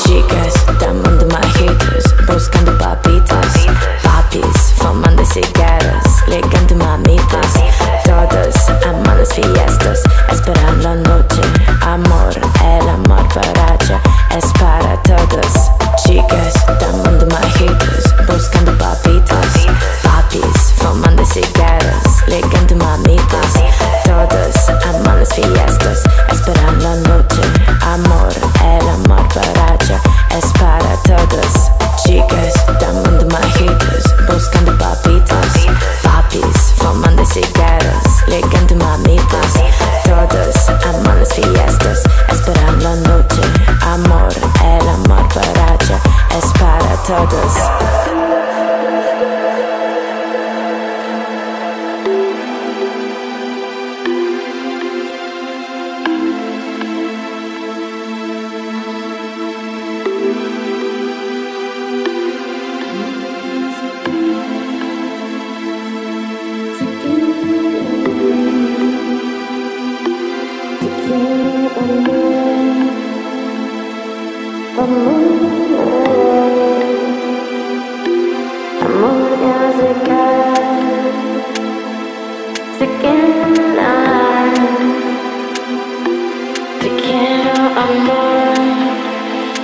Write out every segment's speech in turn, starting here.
chicas, llamando majitas, buscando papitas, papis, fumando cigarros, ligando mamitas. Todos aman las fiestas, esperan la noche. Amor, el amor barato es para todos. Chicas, llamando majitas, buscando papitas, papis, fumando cigarros, ligando mamitas. Todos aman las fiestas, esperan la noche. Amor, el amor barato es para todos. Chicas, llamando majitas, buscando papitas, papis, fumando cigarros, ligando mamitas. Todos aman las fiestas, esperan la noche. Amor, el amor barato es para todos.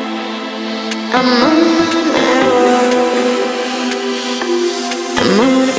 I'm on